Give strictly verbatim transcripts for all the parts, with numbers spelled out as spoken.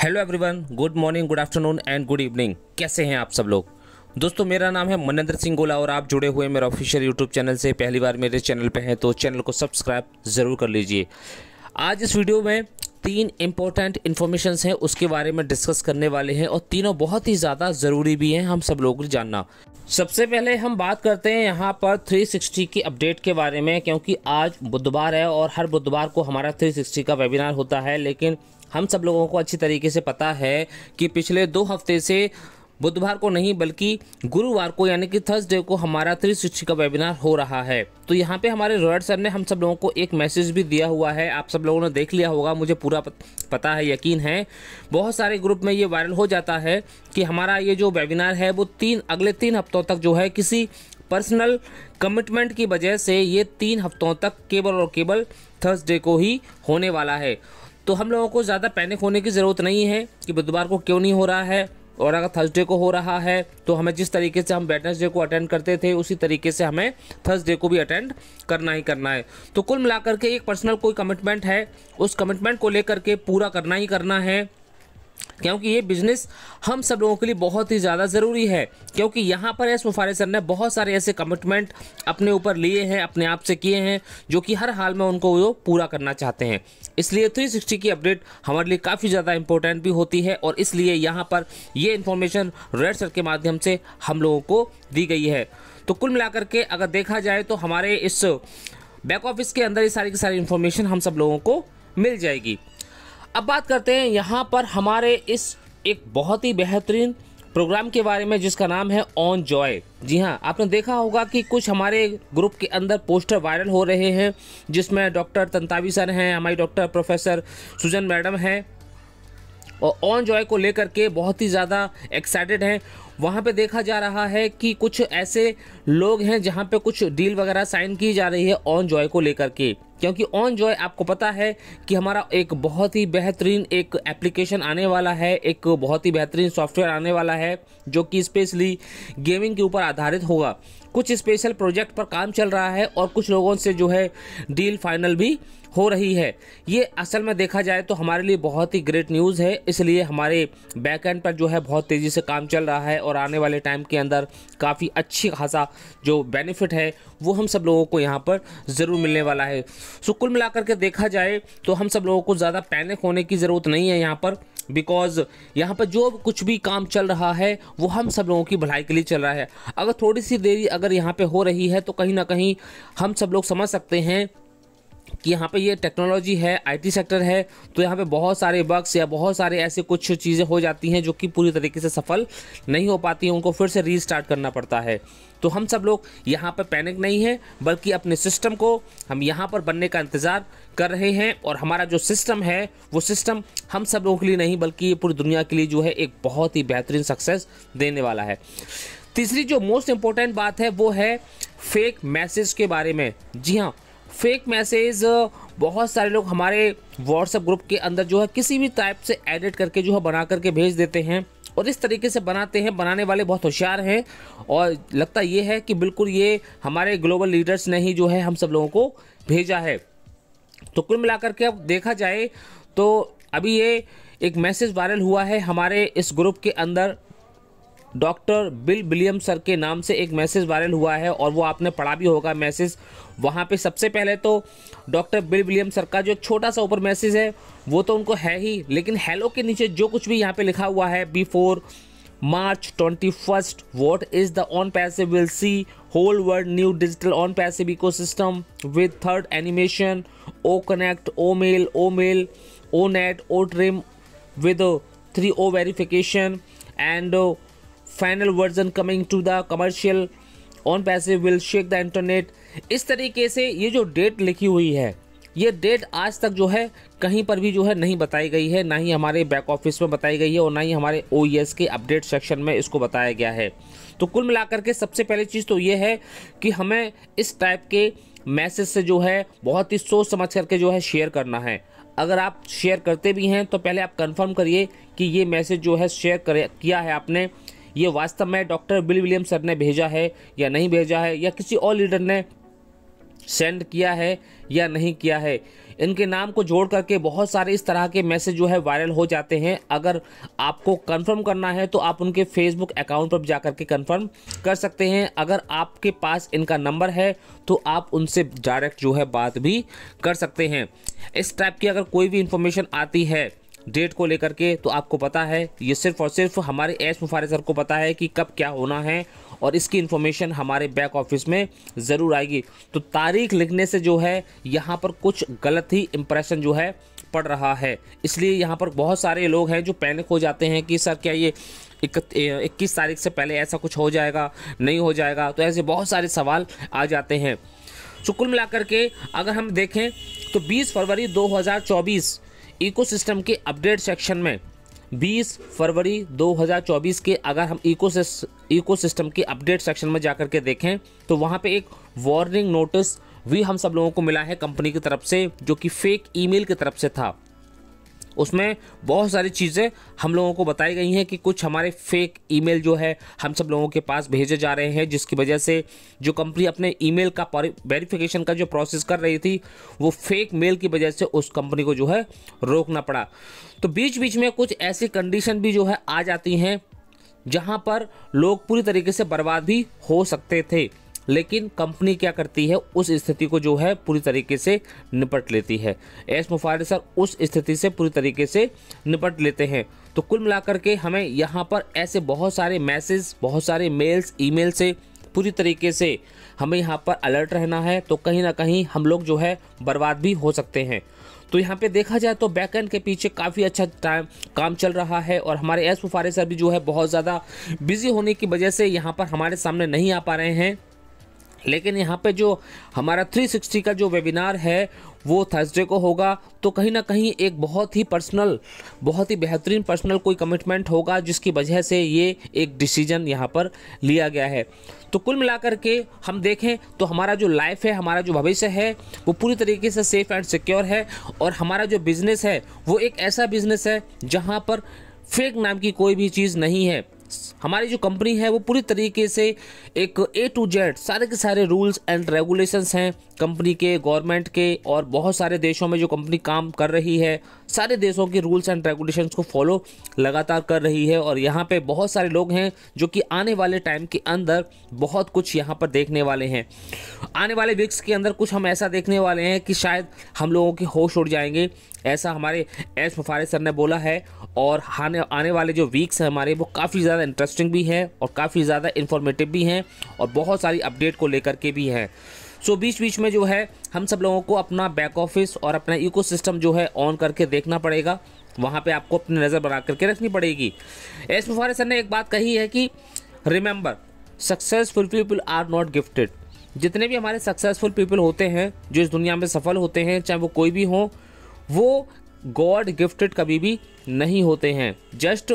Hello everyone, good morning, good afternoon and good evening. कैसे हैं आप सब लोग? दोस्तों, मेरा नाम है मनिंदर सिंह गोला और आप जुड़े हुए मेरे ऑफिशियल यूट्यूब चैनल से पहली बार मेरे चैनल पे हैं तो चैनल को सब्सक्राइब ज़रूर कर लीजिए। आज इस वीडियो में तीन इम्पोर्टेंट इन्फॉर्मेशंस हैं, उसके बारे में डिस्कस करने वाले हैं और तीनों बहुत ही ज़्यादा ज़रूरी भी हैं हम सब लोगों को जानना। सबसे पहले हम बात करते हैं यहाँ पर थ्री सिक्सटी की अपडेट के बारे में, क्योंकि आज बुधवार है और हर बुधवार को हमारा थ्री सिक्सटी का वेबिनार होता है। लेकिन हम सब लोगों को अच्छी तरीके से पता है कि पिछले दो हफ्ते से बुधवार को नहीं बल्कि गुरुवार को यानी कि थर्सडे को हमारा थ्री सिक्सटी का वेबिनार हो रहा है। तो यहाँ पे हमारे रॉयड सर ने हम सब लोगों को एक मैसेज भी दिया हुआ है, आप सब लोगों ने देख लिया होगा, मुझे पूरा पता है, यकीन है। बहुत सारे ग्रुप में ये वायरल हो जाता है कि हमारा ये जो वेबिनार है वो तीन अगले तीन हफ्तों तक जो है किसी पर्सनल कमिटमेंट की वजह से ये तीन हफ्तों तक केवल और केवल थर्सडे को ही होने वाला है। तो हम लोगों को ज़्यादा पैनिक होने की ज़रूरत नहीं है कि बुधवार को क्यों नहीं हो रहा है, और अगर थर्सडे को हो रहा है तो हमें जिस तरीके से हम वेडनेसडे को अटेंड करते थे उसी तरीके से हमें थर्सडे को भी अटेंड करना ही करना है। तो कुल मिलाकर के एक पर्सनल कोई कमिटमेंट है, उस कमिटमेंट को लेकर के पूरा करना ही करना है, क्योंकि ये बिजनेस हम सब लोगों के लिए बहुत ही ज़्यादा ज़रूरी है। क्योंकि यहाँ पर एस मुफारिस सर ने बहुत सारे ऐसे कमिटमेंट अपने ऊपर लिए हैं, अपने आप से किए हैं, जो कि हर हाल में उनको वो पूरा करना चाहते हैं। इसलिए थ्री सिक्सटी की अपडेट हमारे लिए काफ़ी ज़्यादा इंपॉर्टेंट भी होती है और इसलिए यहाँ पर ये इन्फॉर्मेशन रेड सर के माध्यम से हम लोगों को दी गई है। तो कुल मिलाकर के अगर देखा जाए तो हमारे इस बैक ऑफिस के अंदर ये सारी की सारी इन्फॉर्मेशन हम सब लोगों को मिल जाएगी। अब बात करते हैं यहाँ पर हमारे इस एक बहुत ही बेहतरीन प्रोग्राम के बारे में जिसका नाम है ऑन जॉय। जी हाँ, आपने देखा होगा कि कुछ हमारे ग्रुप के अंदर पोस्टर वायरल हो रहे हैं जिसमें डॉक्टर तंतावी सर हैं, हमारी डॉक्टर प्रोफेसर सुजन मैडम हैं और ऑन जॉय को लेकर के बहुत ही ज़्यादा एक्साइटेड हैं। वहाँ पे देखा जा रहा है कि कुछ ऐसे लोग हैं जहाँ पे कुछ डील वगैरह साइन की जा रही है ऑन जॉय को लेकर के, क्योंकि ऑन जॉय आपको पता है कि हमारा एक बहुत ही बेहतरीन एक एप्लीकेशन आने वाला है, एक बहुत ही बेहतरीन सॉफ्टवेयर आने वाला है जो कि स्पेशली गेमिंग के ऊपर आधारित होगा। कुछ स्पेशल प्रोजेक्ट पर काम चल रहा है और कुछ लोगों से जो है डील फाइनल भी हो रही है। ये असल में देखा जाए तो हमारे लिए बहुत ही ग्रेट न्यूज़ है, इसलिए हमारे बैक एंड पर जो है बहुत तेज़ी से काम चल रहा है और आने वाले टाइम के अंदर काफ़ी अच्छी खासा जो बेनिफिट है वो हम सब लोगों को यहाँ पर ज़रूर मिलने वाला है। सो कुल मिलाकर के देखा जाए तो हम सब लोगों को ज़्यादा पैनिक होने की ज़रूरत नहीं है यहाँ पर, बिकॉज यहाँ पर जो कुछ भी काम चल रहा है वो हम सब लोगों की भलाई के लिए चल रहा है। अगर थोड़ी सी देरी अगर यहाँ पे हो रही है तो कहीं ना कहीं हम सब लोग समझ सकते हैं कि यहाँ पे ये टेक्नोलॉजी है, आईटी सेक्टर है, तो यहाँ पे बहुत सारे बग्स या बहुत सारे ऐसे कुछ चीज़ें हो जाती हैं जो कि पूरी तरीके से सफल नहीं हो पाती हैं, उनको फिर से रीस्टार्ट करना पड़ता है। तो हम सब लोग यहाँ पर पैनिक नहीं है, बल्कि अपने सिस्टम को हम यहाँ पर बनने का इंतज़ार कर रहे हैं और हमारा जो सिस्टम है वो सिस्टम हम सब लोगों के लिए नहीं बल्कि पूरी दुनिया के लिए जो है एक बहुत ही बेहतरीन सक्सेस देने वाला है। तीसरी जो मोस्ट इम्पोर्टेंट बात है वो है फेक मैसेज के बारे में। जी हाँ, फेक मैसेज बहुत सारे लोग हमारे व्हाट्सएप ग्रुप के अंदर जो है किसी भी टाइप से एडिट करके जो है बना करके भेज देते हैं और इस तरीके से बनाते हैं। बनाने वाले बहुत होशियार हैं और लगता ये है कि बिल्कुल ये हमारे ग्लोबल लीडर्स ने ही जो है हम सब लोगों को भेजा है। तो कुल मिलाकर के अब देखा जाए तो अभी ये एक मैसेज वायरल हुआ है हमारे इस ग्रुप के अंदर, डॉक्टर बिल विलियम सर के नाम से एक मैसेज वायरल हुआ है और वो आपने पढ़ा भी होगा मैसेज। वहाँ पे सबसे पहले तो डॉक्टर बिल विलियम सर का जो छोटा सा ऊपर मैसेज है वो तो उनको है ही, लेकिन हेलो के नीचे जो कुछ भी यहाँ पे लिखा हुआ है, before March twenty first what is the Onpassive will see whole world new digital Onpassive ecosystem with third animation, O connect, O mail, O mail, O net, O trim with three O verification and final version coming to the commercial Onpassive will shake the internet. इस तरीके से ये जो date लिखी हुई है ये date आज तक जो है कहीं पर भी जो है नहीं बताई गई है, ना ही हमारे बैक ऑफिस में बताई गई है और ना ही हमारे ओ ई एस के अपडेट सेक्शन में इसको बताया गया है। तो कुल मिलाकर के सबसे पहली चीज़ तो ये है कि हमें इस टाइप के मैसेज से जो है बहुत ही सोच समझ करके जो है शेयर करना है। अगर आप शेयर करते भी हैं तो पहले आप कंफर्म करिए कि ये मैसेज जो है शेयर कर किया है आपने, ये वास्तव में डॉक्टर बिल विलियम सर ने भेजा है या नहीं भेजा है, या किसी और लीडर ने सेंड किया है या नहीं किया है। इनके नाम को जोड़ करके बहुत सारे इस तरह के मैसेज जो है वायरल हो जाते हैं। अगर आपको कंफर्म करना है तो आप उनके फेसबुक अकाउंट पर जाकर के कंफर्म कर सकते हैं। अगर आपके पास इनका नंबर है तो आप उनसे डायरेक्ट जो है बात भी कर सकते हैं। इस टाइप की अगर कोई भी इंफॉर्मेशन आती है डेट को लेकर के तो आपको पता है ये सिर्फ और सिर्फ हमारे एस मुफारिस सर को पता है कि कब क्या होना है, और इसकी इन्फॉर्मेशन हमारे बैक ऑफिस में ज़रूर आएगी। तो तारीख लिखने से जो है यहाँ पर कुछ गलत ही इंप्रेशन जो है पड़ रहा है, इसलिए यहाँ पर बहुत सारे लोग हैं जो पैनिक हो जाते हैं कि सर क्या ये इक्कीस तारीख से पहले ऐसा कुछ हो जाएगा, नहीं हो जाएगा। तो ऐसे बहुत सारे सवाल आ जाते हैं। तो कुल मिलाकर के अगर हम देखें तो बीस फरवरी दो हज़ार चौबीस इकोसिस्टम के अपडेट सेक्शन में बीस फरवरी दो हज़ार चौबीस के अगर हम इकोसिस इकोसिस्टम के अपडेट सेक्शन में जाकर के देखें तो वहाँ पे एक वार्निंग नोटिस भी हम सब लोगों को मिला है कंपनी की तरफ से, जो कि फेक ईमेल की तरफ से था। उसमें बहुत सारी चीज़ें हम लोगों को बताई गई हैं कि कुछ हमारे फेक ईमेल जो है हम सब लोगों के पास भेजे जा रहे हैं, जिसकी वजह से जो कंपनी अपने ईमेल का वेरिफिकेशन का जो प्रोसेस कर रही थी वो फेक मेल की वजह से उस कंपनी को जो है रोकना पड़ा। तो बीच बीच में कुछ ऐसी कंडीशन भी जो है आ जाती हैं जहां पर लोग पूरी तरीके से बर्बाद भी हो सकते थे, लेकिन कंपनी क्या करती है उस स्थिति को जो है पूरी तरीके से निपट लेती है। एस मुफारिस सर उस स्थिति से पूरी तरीके से निपट लेते हैं। तो कुल मिलाकर के हमें यहाँ पर ऐसे बहुत सारे मैसेज, बहुत सारे मेल्स, ईमेल से पूरी तरीके से हमें यहाँ पर अलर्ट रहना है। तो कहीं ना कहीं हम लोग जो है बर्बाद भी हो सकते हैं। तो यहाँ पे देखा जाए तो बैकएंड के पीछे काफ़ी अच्छा टाइम काम चल रहा है, और हमारे एस मुफारिस सर भी जो है बहुत ज़्यादा बिजी होने की वजह से यहाँ पर हमारे सामने नहीं आ पा रहे हैं। लेकिन यहाँ पे जो हमारा तीन सौ साठ का जो वेबिनार है वो थर्सडे को होगा। तो कहीं ना कहीं एक बहुत ही पर्सनल, बहुत ही बेहतरीन पर्सनल कोई कमिटमेंट होगा, जिसकी वजह से ये एक डिसीजन यहाँ पर लिया गया है। तो कुल मिलाकर के हम देखें तो हमारा जो लाइफ है, हमारा जो भविष्य है वो पूरी तरीके से सेफ एंड सिक्योर है, और हमारा जो बिज़नेस है वो एक ऐसा बिज़नेस है जहाँ पर फेक नाम की कोई भी चीज़ नहीं है। हमारी जो कंपनी है वो पूरी तरीके से एक ए टू जेड सारे के सारे रूल्स एंड रेगुलेशंस हैं कंपनी के, गवर्नमेंट के, और बहुत सारे देशों में जो कंपनी काम कर रही है सारे देशों के रूल्स एंड रेगुलेशंस को फॉलो लगातार कर रही है। और यहाँ पे बहुत सारे लोग हैं जो कि आने वाले टाइम के अंदर बहुत कुछ यहाँ पर देखने वाले हैं। आने वाले वीक्स के अंदर कुछ हम ऐसा देखने वाले हैं कि शायद हम लोगों के होश उड़ जाएंगे, ऐसा हमारे एस मुफारिस सर ने बोला है। और आने आने वाले जो वीक्स हैं हमारे वो काफ़ी ज़्यादा इंटरेस्टिंग भी हैं और काफ़ी ज़्यादा इन्फॉर्मेटिव भी हैं, और बहुत सारी अपडेट को लेकर के भी हैं। सो बीच बीच में जो है हम सब लोगों को अपना बैक ऑफिस और अपना इकोसिस्टम जो है ऑन करके देखना पड़ेगा, वहाँ पे आपको अपनी नज़र बना करके रखनी पड़ेगी। एस मुफारिस सर ने एक बात कही है कि remember, successful people are not gifted. जितने भी हमारे सक्सेसफुल पीपल होते हैं जो इस दुनिया में सफल होते हैं, चाहे वो कोई भी हो, वो गॉड गिफ्टेड कभी भी नहीं होते हैं। Just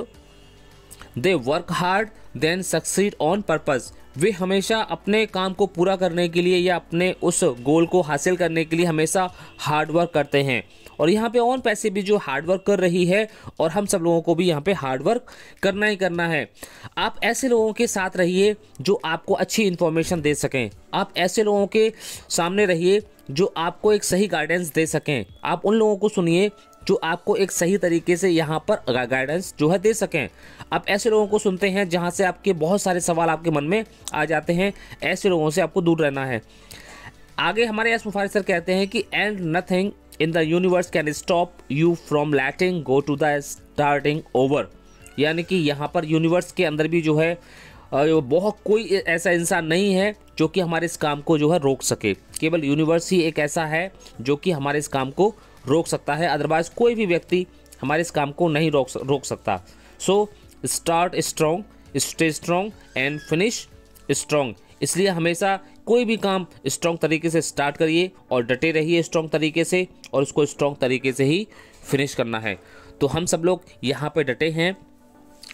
they work hard then succeed on purpose. वे हमेशा अपने काम को पूरा करने के लिए या अपने उस गोल को हासिल करने के लिए हमेशा हार्ड वर्क करते हैं। और यहाँ पे ऑन पैसे भी जो हार्ड वर्क कर रही है, और हम सब लोगों को भी यहाँ पे हार्ड वर्क करना ही करना है। आप ऐसे लोगों के साथ रहिए जो आपको अच्छी इन्फॉर्मेशन दे सकें। आप ऐसे लोगों के सामने रहिए जो आपको एक सही गाइडेंस दे सकें। आप उन लोगों को सुनिए जो आपको एक सही तरीके से यहाँ पर गाइडेंस जो है दे सकें। आप ऐसे लोगों को सुनते हैं जहाँ से आपके बहुत सारे सवाल आपके मन में आ जाते हैं, ऐसे लोगों से आपको दूर रहना है। आगे हमारे एस मुफारिस सर कहते हैं कि and nothing in the universe can stop you from letting go to the starting over. यानी कि यहाँ पर यूनिवर्स के अंदर भी जो है बहुत कोई ऐसा इंसान नहीं है जो कि हमारे इस काम को जो है रोक सके। केवल यूनिवर्स ही एक ऐसा है जो कि हमारे इस काम को रोक सकता है, अदरवाइज कोई भी व्यक्ति हमारे इस काम को नहीं रोक रोक सकता। So start strong, stay strong and finish strong. इसलिए हमेशा कोई भी काम स्ट्रॉन्ग तरीके से स्टार्ट करिए और डटे रहिए स्ट्रॉन्ग तरीके से, और उसको स्ट्रॉन्ग तरीके से ही फिनिश करना है। तो हम सब लोग यहाँ पे डटे हैं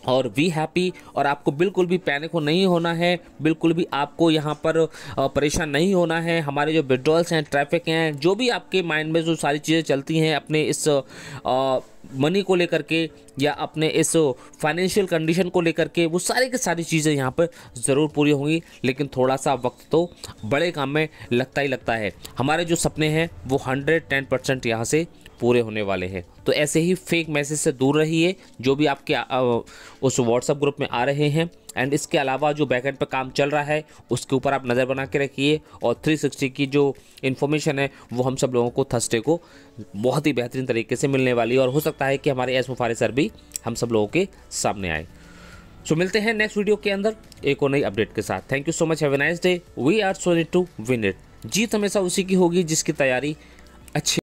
और वी हैप्पी। और आपको बिल्कुल भी पैनिक नहीं होना है, बिल्कुल भी आपको यहाँ पर अ, परेशान नहीं होना है। हमारे जो विड्रॉल्स हैं, ट्रैफिक हैं, जो भी आपके माइंड में जो सारी चीज़ें चलती हैं अपने इस मनी को लेकर के या अपने इस फाइनेंशियल कंडीशन को लेकर के, वो सारी की सारी चीज़ें यहाँ पर ज़रूर पूरी होंगी। लेकिन थोड़ा सा वक्त तो बड़े काम में लगता ही लगता है। हमारे जो सपने हैं वो हंड्रेड टेन परसेंट यहाँ से पूरे होने वाले हैं। तो ऐसे ही फेक मैसेज से दूर रहिए जो भी आपके आ, उस व्हाट्सएप ग्रुप में आ रहे हैं। एंड इसके अलावा जो बैकएंड पर काम चल रहा है उसके ऊपर आप नज़र बना के रखिए। और थ्री सिक्सटी की जो इन्फॉर्मेशन है वो हम सब लोगों को थर्सडे को बहुत ही बेहतरीन तरीके से मिलने वाली है। और हो सकता है कि हमारे एस मुफारिस सर भी हम सब लोगों के सामने आए। सो मिलते हैं नेक्स्ट वीडियो के अंदर एक और नई अपडेट के साथ। Thank you so much, have a nice day. We are so need to win it. जीत हमेशा उसी की होगी जिसकी तैयारी अच्छी